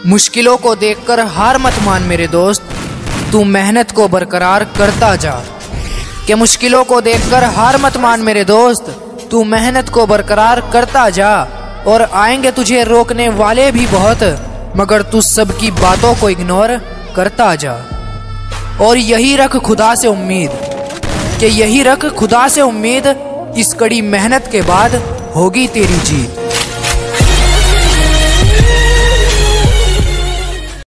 मुश्किलों को देखकर हार मत मान मेरे दोस्त, तू मेहनत को बरकरार करता जा। कि मुश्किलों को देखकर हार मत मान मेरे दोस्त, तू मेहनत को बरकरार करता जा। और आएंगे तुझे रोकने वाले भी बहुत, मगर तू सबकी बातों को इग्नोर करता जा। और यही रख खुदा से उम्मीद, कि यही रख खुदा से उम्मीद, इस कड़ी मेहनत के बाद होगी तेरी जीत।